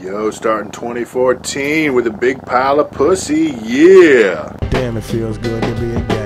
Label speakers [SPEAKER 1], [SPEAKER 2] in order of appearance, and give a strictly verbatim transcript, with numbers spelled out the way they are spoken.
[SPEAKER 1] Yo, starting twenty fourteen with a big pile of pussy, yeah.
[SPEAKER 2] Damn, it feels good to be a guy.